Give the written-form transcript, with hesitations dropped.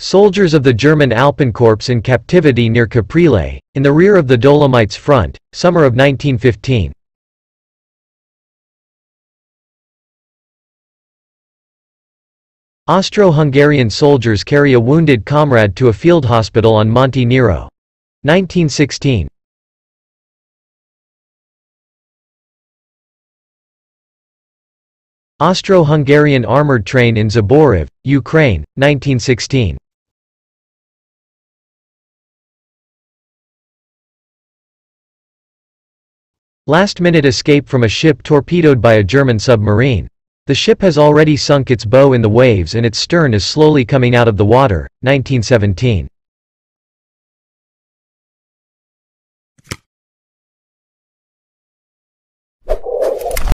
Soldiers of the German Alpenkorps in captivity near Caprile, in the rear of the Dolomites Front, summer of 1915. Austro-Hungarian soldiers carry a wounded comrade to a field hospital on Monte Nero. 1916. Austro-Hungarian armoured train in Zboriv, Ukraine, 1916. Last-minute escape from a ship torpedoed by a German submarine. The ship has already sunk its bow in the waves and its stern is slowly coming out of the water. 1917.